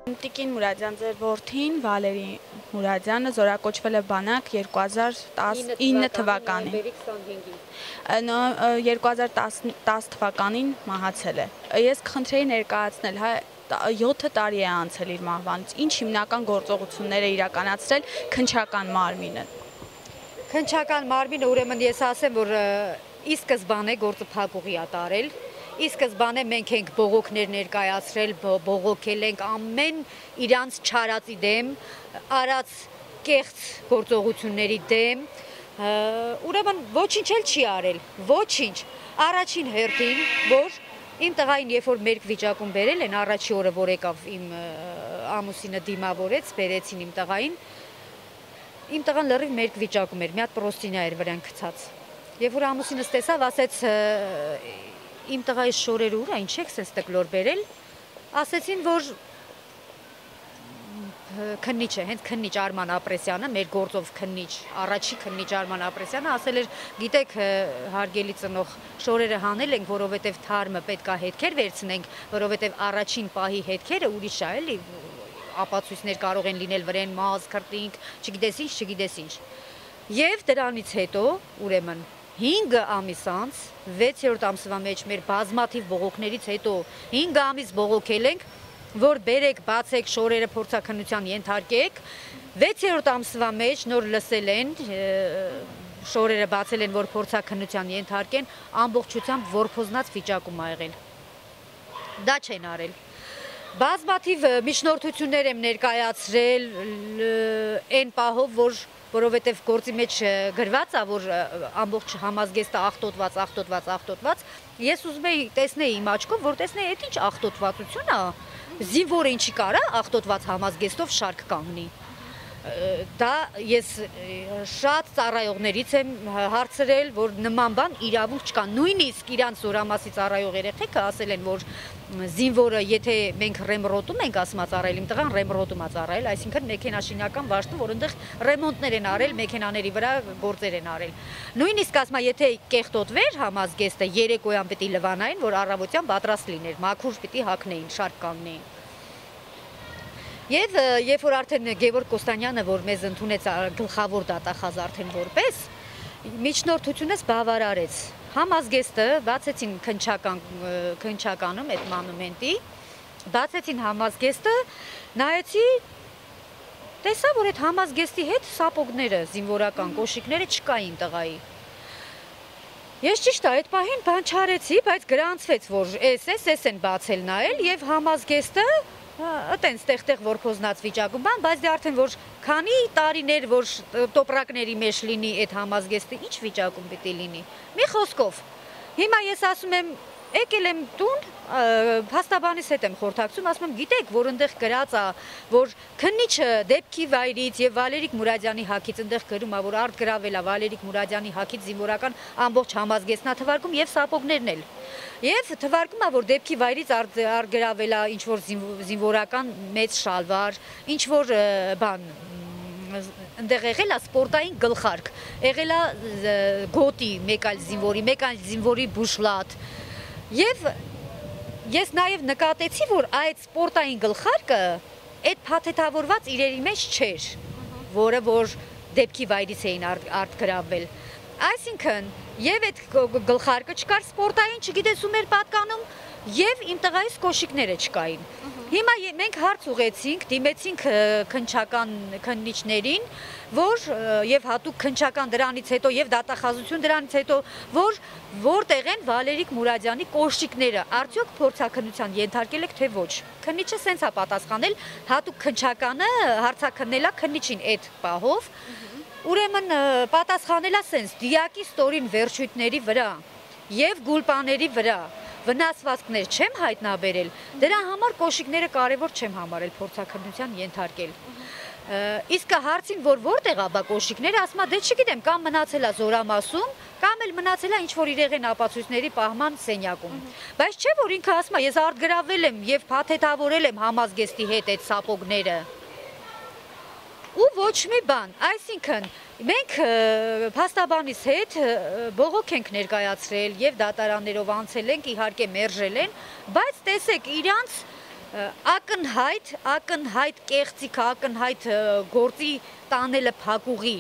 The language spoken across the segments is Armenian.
Տիկին Մուրադյան ձեր որդին Վալերի Մուրադյանը զորակոչվել է բանակ 2019 թվականին։ 2010 թվականին մահացել է։ Ես կխնդրեի ներկայացնել, 7 տարի է անցել իր մահվանից, ինչ հիմնական գործողություններ է իրականացրել քննչական մարմինը։ Քննչական մարմինը ուրեմն ես ասեմ, որ ի սկզբանե գործը փակուղի է տարել։ Ի սկզբանե մենք ենք բողոքներ ներկայացրել, բողոքել ենք ամեն իրանց չարածի դեմ, արած կեղծ գործողությունների դեմ, ուրեմն ոչինչ էլ չի արել, ոչինչ։ Առաջին հերթին, որ իմ տղային երբ որ մերկ վիճակում բերել են, առաջի օրը որ եկավ իմ ամուսինը դիմավորեց, բերեցին իմ տղային, իմ տղան լրիվ մերկ վիճակում էր, մի հատ պրոստինա էր վրան գցած։ Երբ որ ամուսինս տեսավ, ասեց իմ տղայի շորերը ուր է, ինչ եք սենց տկլոր բերել, ասեցին, որ քննիչ է, հենց քննիչ Արման Ապրեսյանը, մեր գործով քննիչ, առաջի քննիչ Արման Ապրեսյանը ասել էր, գիտեք, հարգելի ծնող, շորերը հանել ենք, որովհետև թարմը պետք է հետքեր վերցնենք, որովհետև առաջին պահի հետքերը ուրիշ է, էլի, ապացույցներ կարող են լինել վրան, մազ, քրտինք, չգիտես ինչ։ Եվ դրանից հետո, ուրեմն 5 ամիս անց, 6-րդ ամսվա մեջ մեր բազմաթիվ բողոքներից հետո 5 ամիս բողոքել ենք, որ բերեք, բացեք, շորերը փորձաքննության ենթարկեք, 6-րդ ամսվա մեջ նոր լսել են, շորերը բացել են, որ փորձաքննության ենթարկեն, ամբողջությամբ որփոզնած վիճակում ա եղել։ Դա չեն արել։ Բազմաթիվ միջնորդություններ եմ ներկայացրել այն պահով, որովհետև գործի մեջ գրված է, որ ամբողջ համազգեստը աղտոտված, ես ուզում էի տեսնեի իմ աչքով, որ տեսնեի այդ ինչ աղտոտվածություն է, զինվորը ինչի կարա աղտոտված համազգեստով շարք կանգնի։ Դա ես շատ ծառայողներից եմ հարցրել, որ նման բան իրավունք չկա, նույնիսկ իրանց զորամասի ծառայող երեխեքը ասել են, որ զինվորը, եթե մենք ռեմռոտում ենք ասմա ծառայել, իմ տղան ռեմռոտում է ծառայել, այսինքն մեքենաշինական վաշտում, որ այնտեղ ռեմոնտներ են արել, մեքենաների վրա գործեր են արել։ Նույնիսկ ասմա, եթե կեղտոտվեր համազգեստը, երեկոյան պիտի լվանային, որ առավոտյան պատրաստ լիներ, մաքուր պիտի հագնեին, շարք կանգնեին։ Եվ երբ որ արդեն Գևորգ Կոստանյանը, որ մեզ ընդունեց գլխավոր դատախազ արդեն որպես, միջնորդությունս բավարարեց։ Համազգեստը բացեցին քննչականում այդ մանումենտի, բացեցին համազգեստը, նայեցի, տեսա, որ այդ համազգեստի հետ սապոգները, զինվորական կոշիկները չկային տղայի։ Ես ճիշտ է, այդ պահին բան չարեցի, բայց գրանցվեց, որ էս են բացել նայել և համազգեստը ըտենց տեղ որփոզնած վիճակում բան, բայց դե արդեն որ քանի տարիներ, որ տոպրակների մեջ լինի այդ համազգեստը, ինչ վիճակում պիտի լինի։ Մի խոսքով, հիմա ես ասում եմ, եկել եմ տուն, փաստաբանիս հետ եմ խորհրդակցում, ասում եմ, գիտեք, որ ընդեղ գրած է, որ քննիչը դեպքի վայրից եւ Վալերիկ Մուրադյանի հագից ընդեղ գրում է, որ արտգրավել է Վալերիկ Մուրադյանի հագից զինվորական ամբողջ համազգեստն է թվարկում եւ սապոգներն էլ։ Եվ թվարկում է, որ դեպքի վայրից արգրավել է ինչ-որ զինվորական մեծ շալվար, ինչ-որ բան, ընդեղ եղել է սպորտային գլխարկ, եղել է գոտի մեկ այլ զինվորի բուշլատ։ Եվ ես նաև նկատեցի, որ այդ սպորտային գլխարկը այդ փաթեթավորված իրերի մեջ չէր, որը որ դեպքի վայրից էին արտգրավել։ Այսինքն, և այդ գլխարկը չկար սպորտային, չգիտես ում էր պատկանում, և իմ տղայիս կոշիկները չկային։ Հիմա մենք հարց ուղեցինք, դիմեցինք քննչական քննիչներին, որ և հատուկ քննչական դրանից հետո և դատախազություն դրանից հետո, որտեղ են Վալերիկ Մուրադյանի կոշիկները, արդյոք փորձաքննության ենթարկել եք, թե ոչ։ Քննիչը սենց է պատասխանել, հատուկ քննչականը հարցաքննել է քննիչին այդ պահով, ուրեմն պատասխանել է սենց դիակի ստորին վերջույթների վրա և գուլպաների վրա վնասվածքներ չեմ հայտնաբերել, դրա համար կոշիկները կարևոր չեմ համարել փորձաքննության ենթարկել։ Իսկ հարցին, որ որտեղ է բա կոշիկները, ասում է, դե չգիտեմ, կամ մնացել է զորամասում, կամ էլ մնացել է ինչ-որ իրեղեն ապացույցների պահման սենյակում։ Բայց չէ, որ ինքը ասում է, ես արտգրավել եմ և փաթեթավորել եմ համազգեստի հետ այդ սապոգները։ Ու ոչ մի բան, այսինքն մենք փաստաբանիս հետ բողոք ենք ներկայացրել և դատարաններով անցել ենք, իհարկե մերժել են, բայց տեսեք իրանց ակնհայտ կեղծիք, ակնհայտ գործի տանելը փակուղի։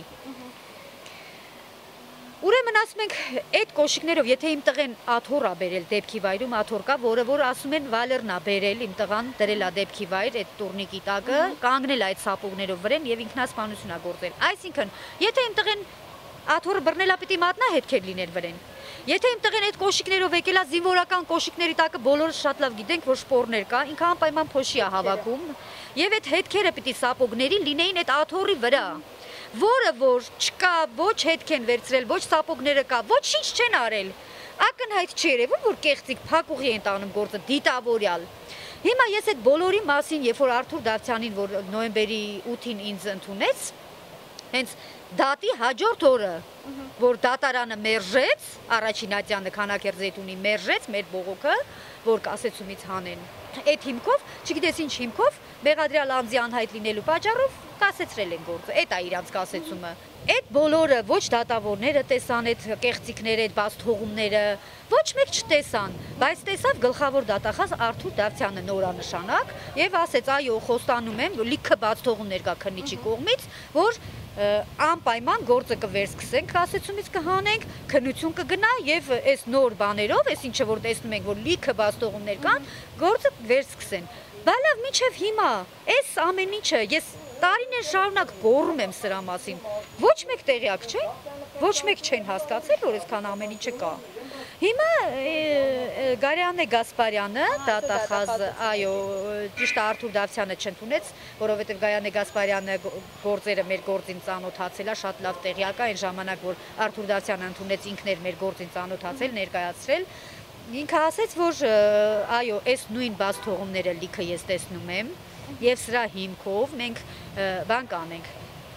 Ուրեմն ասում ենք այդ կոշիկներով, եթե իմ տղեն աթոռ ա բերել դեպքի վայրում, աթոռ կա, որը որ ասում են վալերն ա բերել, իմ տղան դրել ա դեպքի վայր, այդ տուրնիկի տակը, կանգնել այդ սապուղներով վրան եւ ինքնասպանություն ա գործել։ Այսինքն, եթե իմ տղեն աթոռը բռնել ա, պիտի մատնահետքեր լինել վրան։ Եթե իմ տղեն այդ կոշիկներով եկել ա զինվորական կոշիկների տակը, բոլորս շատ լավ գիտենք, որ շպորներ կա, ինքը անպայման փոշի ա հավաքում, եւ այդ հետքերը պիտի սապուղների լինեին այդ աթոռի վրա։ Որը որ չկա, ոչ հետք են վերցրել, ոչ սապոգները կա, ոչինչ չեն արել։ Ակնհայտ չի երևում, որ կեղծիք փակուղի են տանում գործը, դիտավորյալ։ Հիմա ես այդ բոլորի մասին, երբ որ Արթուր Դավթյանին, որ նոյեմբերի 8-ին ինձ ընդունեց, հենց դատի հաջորդ օրը, որ դատարանը մերժեց, Առաջինատյանը Քանաքերձեյտունի մերժեց մեր բողոքը, որ կասեցումից հանեն։ Այդ հիմքով, չգիտես ինչ հիմքով, մեղադրյալ անձի անհայտ լինելու պատճառով կասեցրել են գործը, այդ է իրանց կասեցումը։ Այդ բոլորը ոչ դատավորները տեսան այդ կեղծիքները, այդ բացթողումները, ոչ մեկ չտեսան, բայց տեսավ գլխավոր դատախազ Արթուր Դավթյանը նորանշանակ եւ ասեց այո, խոստանում եմ, լիքը բացթողումներ կա քննիչի կողմից, որ անպայման գործը կվերսկսենք, կասեցումից կհանենք, քննություն կգնա եւ այս նոր բաներով, այս ինչը որ տեսնում ենք, որ լիքը բացթողումներ կան, գործը վերսկսեն։ Բալավ մինչև հիմա, այս ամեն ինչը ես տարիներ շարունակ գոռում եմ սրա մասին։ Ոչ մեկ տեղյակ չէ, ոչ մեկ չեն հասկացել, որ այսքան ամեն ինչը կա։ Հիմա Գարյանե Գասպարյանը, դատախազ, այո, ճիշտ Արթուր Դավթյանը չընդունեց, որովհետև Գայանե Գասպարյանը գործերը մեր գործին ծանոթացել է, շատ լավ տեղյակ է, այն ժամանակ, որ Արթուր Դավթյանը ընդունեց, ինքն էր մեր գործին ծանոթացել, ներկայացրել։ Ինքը ասեց, որ այո, այս նույն բացթողումները լիքը ես տեսնում եմ, եւ սրա հիմքով մենք բան կանենք,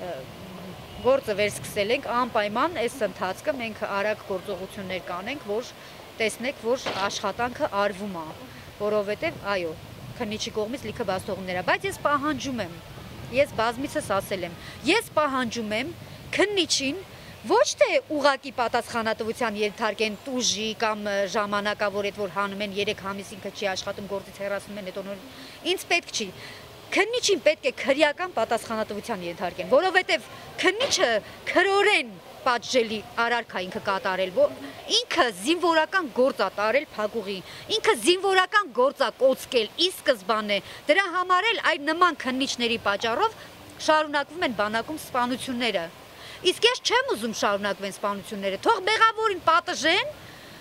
գործը վերսկսել ենք, անպայման այս ընթացքը մենք արագ գործողություններ կանենք, որ տեսնեք, որ աշխատանքը արվում է, որովհետև այո, քննիչի կողմից լիքը բացթողումներ է, բայց ես պահանջում եմ, ես բազմիցս ասել եմ, ես պահանջում եմ քննիչին ոչ թե ուղակի պատասխանատվության ենթարկեն տուժի կամ ժամանակավոր այդ որ հանում են 3 ամիս ինքը չի աշխատում գործից հեռացնում են հետո նոր ինձ պետք չի քննիչին պետք է քրեական պատասխանատվության ենթարկեն որովհետև քննիչը քրորեն պատժելի արարքա ինքը կատարել ինքը զինվորական գործ է տարել փակուղի ինքը զինվորական գործ է կոծկել ի սկզբանե դրա համար էլ այդ նման քննիչների պատճառով շարունակվում են բանակում սպանությունները Իսկ ես չեմ ուզում շարունակվեն սպանությունները, թող մեղավորին պատժեն,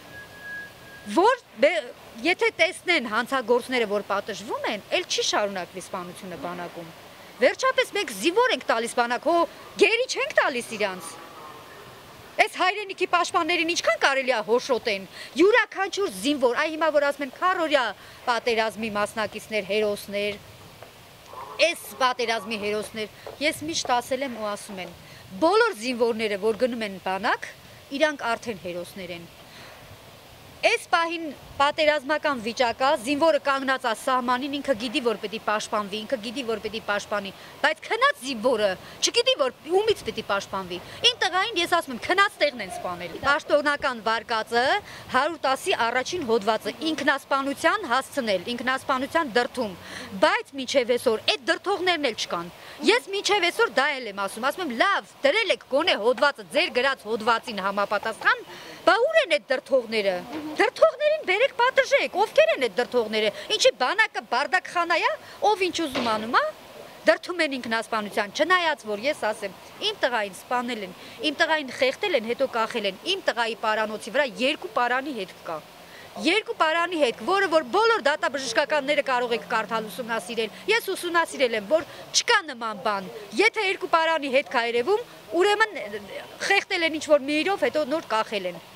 որ եթե տեսնեն հանցագործները, որ պատժվում են, էլ չի շարունակվի սպանությունը բանակում։ Վերջապես մենք զինվոր ենք տալիս բանակ, գերի չենք տալիս իրանց։ Այս հայրենիքի պաշտպաններին ինչքան կարելի է հոշոտեն, յուրաքանչյուր զինվոր, այ հիմա որ ասում են քարորյա պատերազմի մասնակիցներ, հերոսներ, այս պատերազմի հերոսներ, ես միշտ ասել եմ ու ասում են Բոլոր զինվորները, որ գնում են բանակ, իրանք արդեն հերոսներ են։ Այս պահին պատերազմական վիճակա, զինվորը կանգնած է սահմանին, ինքը գիտի, որ պետք է պաշտպանվի, ինքը գիտի, որ պետք է պաշտպանի, բայց քնած զինվորը չգիտի, որ ումից պետք է պաշտպանվի։ Ին տղային ես ասում եմ, քնած տեղն են սպանել։ Պաշտոնական վարկածը 110-ի առաջին հոդվածը ինքնասպանության հասցնել, ինքնասպանության դրդում, բայց մինչև այսօր այդ դրդողներն էլ չկան։ Ես մինչև այսօր դա եմ ասում եմ, լավ, դրել եք գոնե հոդվածը ձեր գրած հոդվածին համապատասխան, բա ուր են այդ դրդողները։ Դրդողներին բերեք պատժեք, ովքեր են այդ դրդողները։ Ինչի բանակը բարդակխանա է, ով ինչ ուզում անում է, դրդում են ինքնասպանության, չնայած որ ես ասեմ, իմ տղային սպանել են, իմ տղային խեղդել են, հետո կախել են, իմ տղայի պարանոցի վրա 2 պարանի հետք կա։ 2 պարանի հետք, որը որ բոլոր դատաբժշկականները կարող եք կարդալ ուսումնասիրել, ես ուսումնասիրել եմ, որ չկա նման բան, եթե 2 պարանի հետք է երևում, ուրեմն խեղդել են ինչ-որ մի իրով, հետո նոր կախել են։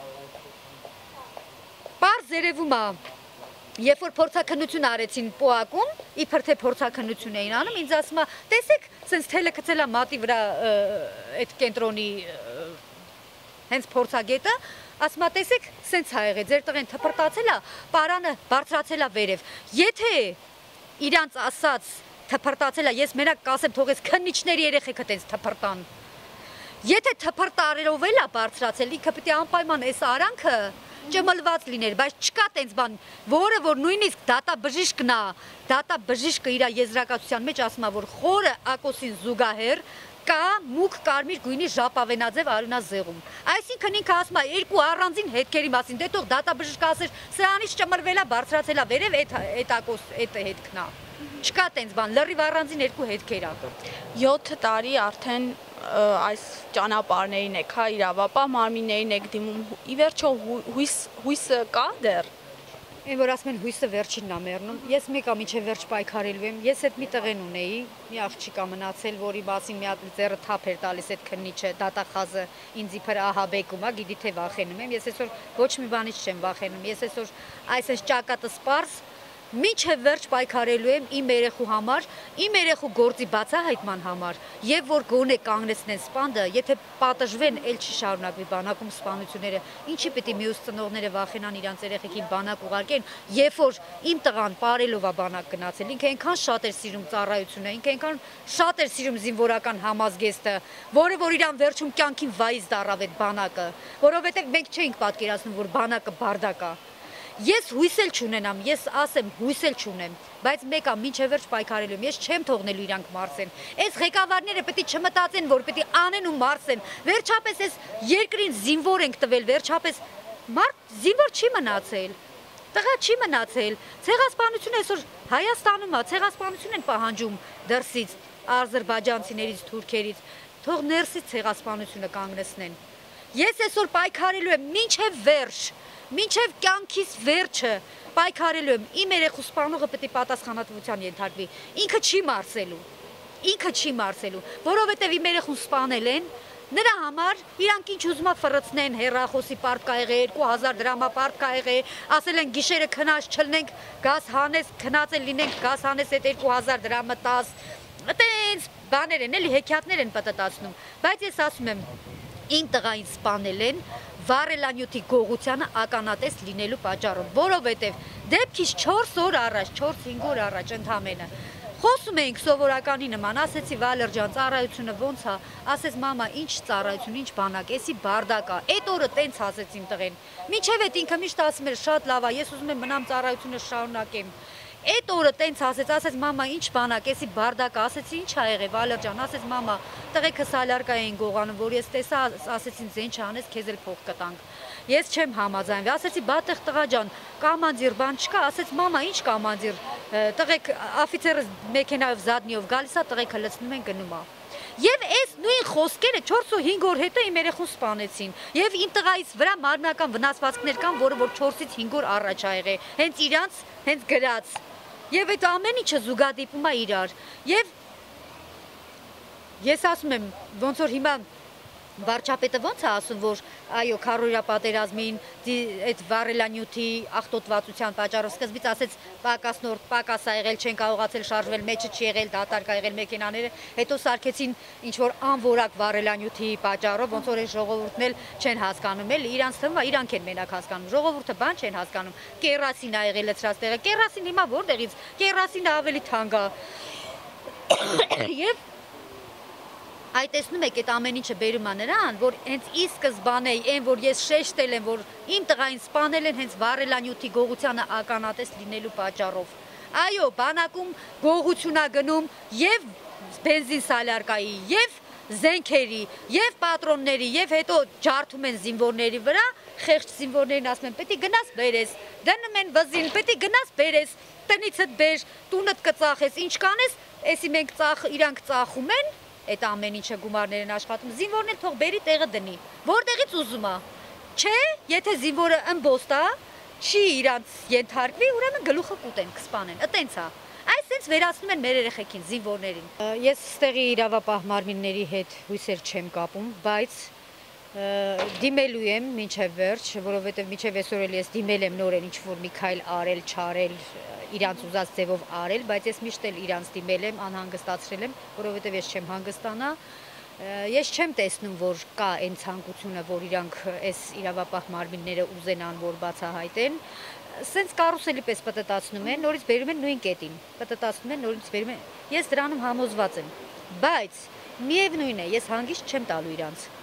Պարզ երևում է, երբ որ փորձաքննություն արեցին պոակում, իբր թե փորձաքննություն էին անում, ինձ ասում է, տեսեք, սենց թելը գցել է մատի վրա այդ կենտրոնի հենց փորձագետը, ասում է, տեսեք, սենց ա եղել, ձեր տղեն թփրտացել է, պարանը բարձրացել է վերև։ Եթե իրանց ասած թփրտացել է, ես մենակ կասեմ, թող ես քննիչների երեխեքը տենց թփրտան։ Եթե թփրտարերով էլ է բարձրացել, ինքը պետք է անպայման այս արանքը ճմլված լիներ, բայց չկա տենց բան, որը որ նույնիսկ դատաբժիշկն է, դատաբժիշկը իր եզրակացության մեջ ասում է, որ խորը ակոսին զուգահեռ կա մուգ կարմիր գույնի ժապավենաձև արյունազեղում։ Այսինքն ինքը ասում է երկու առանձին հետքերի մասին, դե թող դատաբժիշկը ասեր, սրանից ճմրվելա, բարձրացելա վերև այդ ակոս այդ հետքն է։ Չկա տենց բան, լրիվ առանձին երկու հետքեր ա։ 7 տարի արդեն այս ճանապարհներին եք, հա, իրավապահ մարմիններին եք դիմում, ի վերջո հույսը կա դեռ։ Այն որ ասում են հույսը վերջինն է մեռնում, ես մեկա միջև վերջ պայքարելու եմ, ես այդ մի տղեն ունեի, մի աղջիկ մնացել, որի մասին մի հատ ձեռը թափ էր տալիս այդ քննիչը, դատախազը ինձ իբր ահաբեկում է, գիտի թե վախենում եմ, ես այսօր ոչ մի բանից չեմ վախենում, ես այսօր այս ճակատը սպարս Մինչև վերջ պայքարելու եմ իմ երեխու համար, իմ երեխու գործի բացահայտման համար, եւ որ գոնե կանգնեցնեն սպանդը, եթե պատժվեն, ել չի շարունակվի բանակում սպանությունները, ինչի պիտի մյուս ծնողները վախենան իրանց երեխեքին բանակ ուղարկեն, երբ որ իմ տղան պարելով է բանակ գնացել, ինքը այնքան շատ էր սիրում ծառայությունը, ինքը այնքան շատ էր սիրում զինվորական համազգեստը, որը որ իրան վերջում կյանքին վայից դառավ այդ բանակը, որովհետեւ մենք չէինք պատկերացնում, որ բանակը բարդակ է։ Ես հույս էլ չունենամ, ես ասեմ հույս էլ չունեմ, բայց մեկա մինչև վերջ պայքարելու եմ, ես չեմ թողնելու իրանք մարսեն։ Այս ղեկավարները պետք է չմտածեն, որ պետք է անեն ու մարսեն։ Վերջապես այս երկրին զինվոր ենք տվել, վերջապես զինվոր չի մնացել։ Տղա չի մնացել։ Ցեղասպանությունը այսօր Հայաստանում է, ցեղասպանություն են պահանջում դրսից, ադրբեջանցիներից, թուրքերից։ Թող ներսից ցեղասպանությունը կանգնեցնեն։ Ես այսօր պայքարելու եմ մինչև վերջ։ Մինչև կյանքիս վերջը պայքարելու եմ, իմ երեխու սպանողը պետք է պատասխանատվության ենթարկվի, ինքը չի մարսելու, որովհետև իմ երեխուն սպանել են, նրա համար իրանք ինչ ուզում է ֆռցնեն, հեռախոսի պարկ կա եղել, 2000 դրամա պարկ կա եղել, ասել են գիշերը քնած չլնենք, գազ հանես, քնածել լինենք, գազ հանես այդ 2000 դրամը տաս, այտենց բաներ են, էլի հեքիաթներ են պատտացնում, բայց ես ասում եմ, իմ տղային սպանել են, վարելանյութի գողությանը ականատես լինելու պատճառով, որովհետև դեպքից 4 օր առաջ, 4-5 օր առաջ ընդամենը խոսում էինք սովորականի նման, ասեցի Վալեր ջան, ծառայությունը ոնց է, ասեց մամա, ինչ ծառայություն, ինչ բանակ, էսի բարդակ է, այդ օրը տենց ասեց իմ տղեն, մինչև այդ ինքը միշտ ասում էր շատ լավ է, ես ուզում եմ մնամ ծառայությունը շարունակեմ, այդ օրը տենց ասեց մամա, ինչ բանակ, էսի բարդակ է, ասեցի ինչ ա եղել Վալեր ջան, ասեց մամա, տղեկը սալարկա էին գողանում, որ ես տեսա, ասեցին զեն չանես, քեզ էլ փող կտանք։ Ես չեմ համաձայնվի, ասեցի բատեղ տղա ջան, կամանդիր բան չկա, ասեց մամա, ինչ կամանդիր, տղեկ աֆիցերը մեքենայով զադնիով գալիս է, տղեկը լցնում են գնում է։ Եվ այս նույն խոսքերը 4-5 օր հետո իմ երեխուն սպանեցին։ Եվ իմ տղայից վրա մարմնական վնասվածքներ կան, որը որ 4-5 օր առաջ ա եղել, հենց իրանց, հենց գրած։ Եվ այդ ամեն ինչը զուգադիպում է իրար։ Եվ ես ասում եմ, ոնց որ հիմա վարչապետը ոնց է ասում, որ այո, քարորիա պատերազմին այդ վարելանյութի աղտոտվածության պատճառով սկզբից ասեց պակաս ա եղել, չեն կարողացել շարժվել, մեջը չի եղել, դատարկ ա եղել մեքենաները, հետո սարքեցին ինչ որ անորակ վարելանյութի պատճառով, ոնց որ այս ժողովուրդն էլ չեն հասկանում, էլ իրանց թվում է, իրանք են մենակ հասկանում, ժողովուրդը բան չեն հասկանում, կերասին ա եղել լցրած տեղը, կերասին հիմա որտեղից, կերասինը ավելի թանկ է։ Եվ Այդ տեսնում եք, այդ ամեն ինչը բերում է նրան, որ հենց ի սկզբանե, այն որ ես շեշտել եմ, որ իմ տղային սպանել են հենց վարելանյութի գողությանը ականատես լինելու պատճառով։ Այո, բանակում գողություն է գնում եւ բենզին սալարկայի, եւ զենքերի, եւ պատրոնների, եւ հետո ջարդում են զինվորների վրա, խեղճ զինվորներին ասում են, պետք է գնաս բերես, դնում են վզին, պետք է գնաս բերես, տնիցդ բեր, տունդ կծախես, ինչ կանես, էսի մենք իրանք ծախում են Այդ ամեն ինչը գումարներ են աշխատում, զինվորն էլ թող բերի տեղը դնի, որտեղից ուզում է, չէ, եթե զինվորը ըմբոստ է, չի իրանց ենթարկվի, ուրեմն գլուխը կուտեն, կսպանեն, այտենց է, այսպես վերացնում են մեր երեխեքին, զինվորներին։ Ես ստեղի իրավապահ մարմինների հետ հույսեր չեմ կապում, բայց դիմելու եմ մինչև վերջ, որովհետև մինչև այսօր էլ ես դիմել եմ նորեն ինչ-որ մի քայլ արել, չարել, իրանց ուզած ձևով արել, բայց ես միշտ էլ իրանց դիմել եմ, անհանգստացրել եմ, որովհետև ես չեմ հանգստանա, ես չեմ տեսնում, որ կա այն ցանկությունը, որ իրանք այս իրավապահ մարմինները ուզենան, որ բացահայտեն, սենց կարուսելի պես պտտացնում են, նորից բերում են նույն կետին, պտտացնում են, նորից բերում են, ես դրանում համոզված եմ, բայց միևնույն է, ես հանգիստ չեմ տալու իրանց,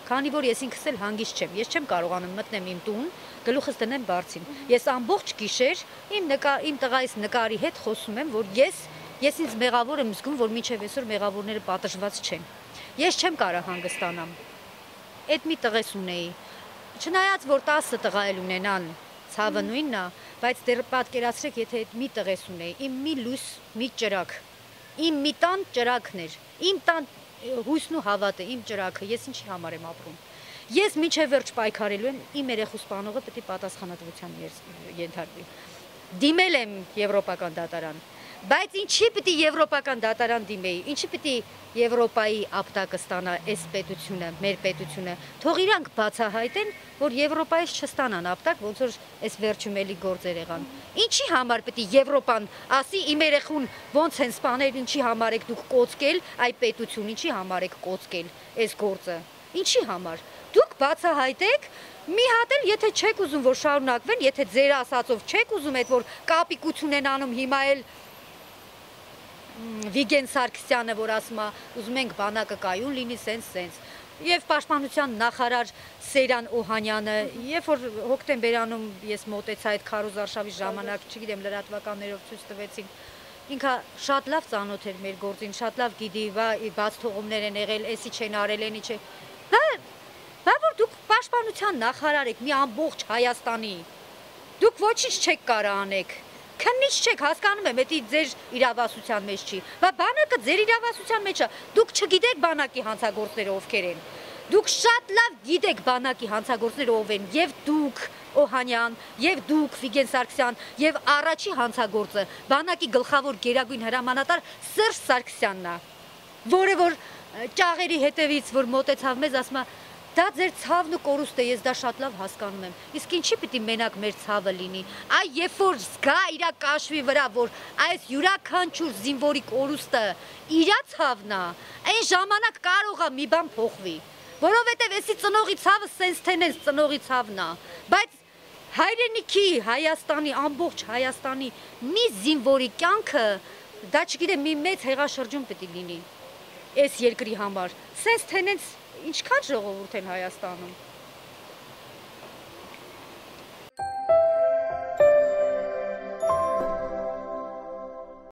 Քանի որ ես ինքս էլ հանգիստ չեմ, ես չեմ կարողանում մտնեմ իմ տուն, գլուխս դնեմ բարձին։ Ես ամբողջ գիշեր իմ տղայիս նկարի հետ խոսում եմ, որ ես ինձ մեղավոր եմ զգում, որ մինչև այսօր մեղավորները պատժված չեն։ Ես չեմ կարող հանգստանամ։ Այդ մի տղես ունեի։ Չնայած որ 10 տղա էլ ունենան, ցավը նույնն է, բայց դեռ պատկերացրեք, եթե այդ մի տղես ունեի, իմ մի լույս, մի ճրակ, իմ մի տան ճրակն էր, իմ տան հույսն ու հավատը, իմ ճրակը, ես ինչի համար եմ ապրում։ Ես մինչև վերջ պայքարելու եմ, իմ երեխու սպանողը պետք է պատասխանատվության ենթարկվի։ Դիմել եմ Եվրոպական դատարան, բայց ինչի պիտի Եվրոպական դատարան դիմեի, ինչի պիտի Եվրոպայի ապտակը ստանա այս պետությունը, մեր պետությունը, թող իրանք բացահայտեն, որ Եվրոպայից չստանան ապտակ, ոնց որ այս վերջում էլի գործեր եղան։ Ինչի համար պետք է Եվրոպան ասի իմ երեխուն ոնց են սպանել, ինչի համար եք դուք կոծկել այ պետություն, ինչի համար եք կոծկել այս գործը։ Ինչի համար։ Դուք բացահայտեք, մի հատ էլ եթե չեք ուզում որ շարունակվեն, եթե ձեր ասածով չեք ուզում այդ որ կապիկություն են անում հիմա էլ Վիգեն Սարգսյանը, որ ասում է, ուզում ենք բանակը կայուն լինի, սենց, եւ պաշտպանության նախարար Սեյրան Օհանյանը, երբ որ հոկտեմբերանում ես մոտեցա այդ քարոզարշավի ժամանակ, չգիտեմ, լրատվականներով ցույց տվեցին, ինքը շատ լավ ծանոթ էր մեր գործին, շատ լավ գիտի, բաց թողումներ են եղել, էսի չեն արել, էնի չէ։ Բա որ դուք պաշտպանության նախարար եք մի ամբողջ Հայաստանի, դուք ոչինչ չեք կարող անեք։ Քննիչ չեք, հասկանում եմ, դա ձեր իրավասության մեջ չի, բայց բանակը ձեր իրավասության մեջ է, դուք չգիտեք բանակի հանցագործները ովքեր են, դուք շատ լավ գիտեք բանակի հանցագործները ով են, եւ դուք Օհանյան, եւ դուք Վիգեն Սարգսյան, եւ առաջի հանցագործը բանակի գլխավոր գերագույն հրամանատար Սերժ Սարգսյանն է, որը որ ճաղերի հետևից որ մոտեցավ մեզ, ասում է դա ձեր ցավն ու կորուստը, ես դա շատ լավ հասկանում եմ։ Իսկ ինչի պիտի մենակ մեր ցավը լինի։ Այ երբ որ զգա իրա կաշվի վրա, որ այս յուրաքանչյուր զինվորի կորուստը իրա ցավն է, այն ժամանակ կարող է մի բան փոխվի։ Որովհետև էսի ծնողի ցավը սենց թենես ծնողի ցավն է, բայց հայրենիքի Հայաստանի, ամբողջ Հայաստանի մի զինվորի կյանքը, դա չգիտեմ, մի մեծ հեղաշրջում պետք է լինի այս երկրի համար։ Սենց թենես ինչքան ժողովուրդ են Հայաստանում։